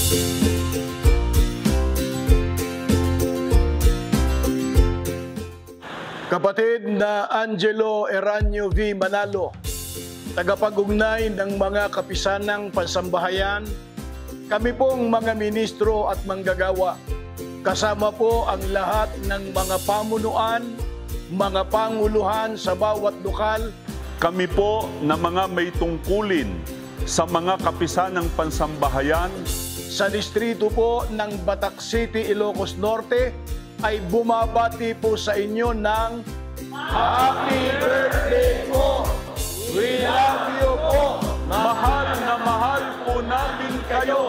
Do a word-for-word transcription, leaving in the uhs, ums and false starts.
Kapatid na Angelo Eranio V. Manalo, tagapag-ugnay ng mga kapisanang pansambahayan, kami pong mga ministro at manggagawa, kasama po ang lahat ng mga pamunuan, mga panguluhan sa bawat lokal. Kami po na mga may tungkulin sa mga kapisanang pansambahayan Sa distrito po ng Batac City, Ilocos Norte, ay bumabati po sa inyo ng Happy Birthday po! We love you po! Mahal na mahal po namin kayo!